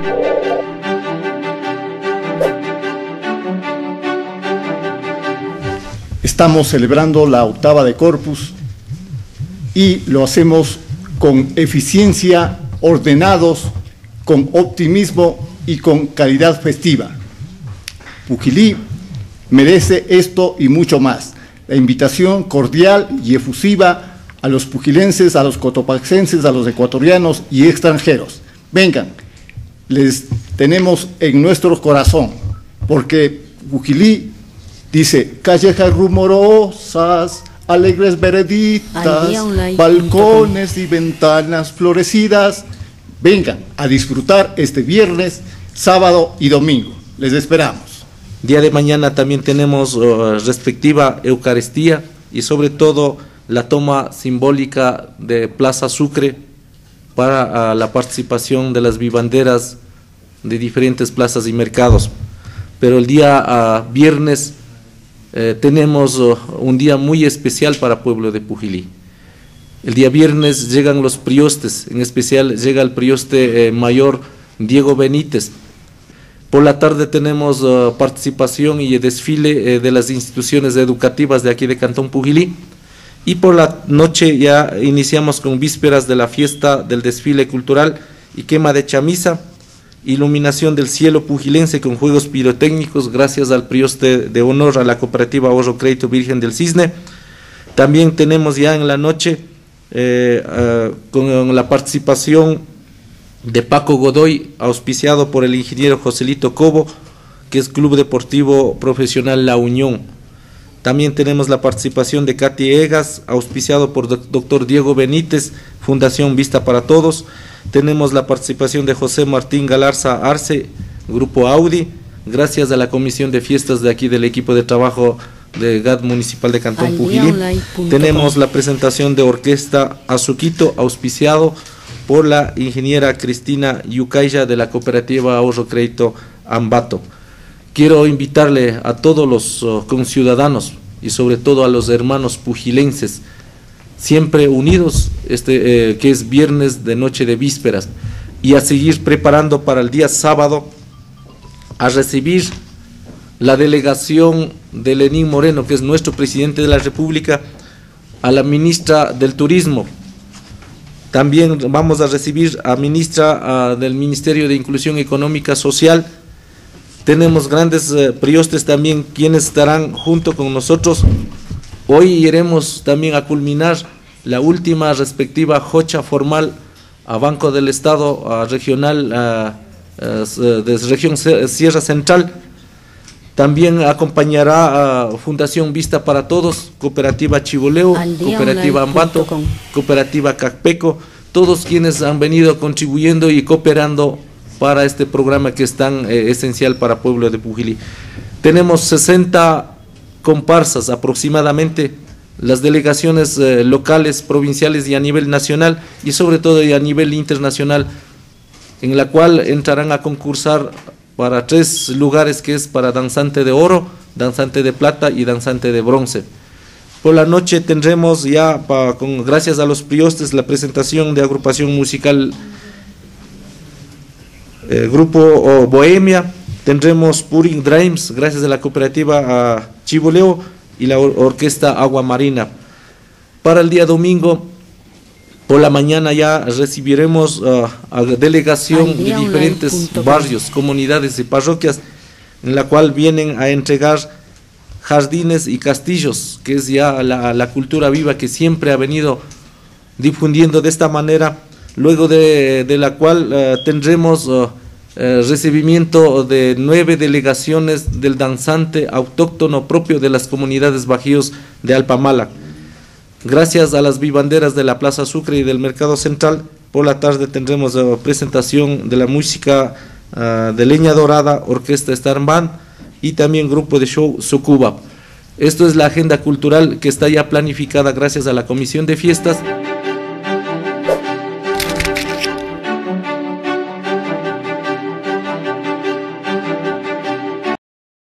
Estamos celebrando la octava de Corpus y lo hacemos con eficiencia, ordenados, con optimismo y con calidad festiva. Pujilí merece esto y mucho más. La invitación cordial y efusiva a los pujilenses, a los cotopaxenses, a los ecuatorianos y extranjeros. Vengan, les tenemos en nuestro corazón, porque Pujilí dice: callejas rumorosas, alegres vereditas, balcones y ventanas florecidas. Vengan a disfrutar este viernes, sábado y domingo. Les esperamos. Día de mañana también tenemos respectiva Eucaristía y sobre todo la toma simbólica de Plaza Sucre para la participación de las vivanderas de diferentes plazas y mercados. Pero el día viernes tenemos un día muy especial para pueblo de Pujilí. El día viernes llegan los priostes, en especial llega el prioste mayor Diego Benítez. Por la tarde tenemos participación y desfile de las instituciones educativas de aquí de Cantón Pujilí, y por la noche ya iniciamos con vísperas de la fiesta del desfile cultural y quema de chamisa, iluminación del cielo pujilense con juegos pirotécnicos gracias al prioste de honor a la cooperativa Ahorro Crédito Virgen del Cisne. También tenemos ya en la noche con la participación de Paco Godoy, auspiciado por el ingeniero Joselito Cobo, que es Club Deportivo Profesional La Unión. También tenemos la participación de Katy Egas, auspiciado por doctor Diego Benítez, Fundación Vista para Todos. Tenemos la participación de José Martín Galarza Arce, Grupo Audi, gracias a la Comisión de Fiestas de aquí del equipo de trabajo de GAD Municipal de Cantón Pujilí. Tenemos la presentación de Orquesta Azuquito, auspiciado por la ingeniera Cristina Yucaya de la cooperativa Ahorro Crédito Ambato. Quiero invitarle a todos los conciudadanos y sobre todo a los hermanos pujilenses, siempre unidos, que es viernes de noche de vísperas, y a seguir preparando para el día sábado a recibir la delegación de Lenín Moreno, que es nuestro presidente de la República, a la ministra del Turismo. También vamos a recibir a ministra del Ministerio de Inclusión Económica Social. Tenemos grandes priostes también, quienes estarán junto con nosotros. Hoy iremos también a culminar la última respectiva jocha formal a Banco del Estado regional de región Sierra Central. También acompañará a Fundación Vista para Todos, Cooperativa Chiboleo, Cooperativa Ambato, Cooperativa Cacpeco, todos quienes han venido contribuyendo y cooperando para este programa que es tan esencial para el pueblo de Pujilí. Tenemos 60 comparsas aproximadamente, las delegaciones locales, provinciales y a nivel nacional, y sobre todo y a nivel internacional, en la cual entrarán a concursar para 3 lugares, que es para danzante de oro, danzante de plata y danzante de bronce. Por la noche tendremos ya, gracias a los priostes, la presentación de agrupación musical Grupo Bohemia. Tendremos Puring Dreams, gracias a la cooperativa Chiboleo y la orquesta Agua Marina. Para el día domingo, por la mañana ya recibiremos a delegación de diferentes barrios, comunidades y parroquias, en la cual vienen a entregar jardines y castillos, que es ya la cultura viva que siempre ha venido difundiendo de esta manera, luego de la cual tendremos recibimiento de 9 delegaciones del danzante autóctono propio de las comunidades bajíos de Alpamala. Gracias a las vivanderas de la Plaza Sucre y del Mercado Central, por la tarde tendremos presentación de la música de Leña Dorada, Orquesta Star Band y también grupo de show Sucuba. Esto es la agenda cultural que está ya planificada gracias a la Comisión de Fiestas.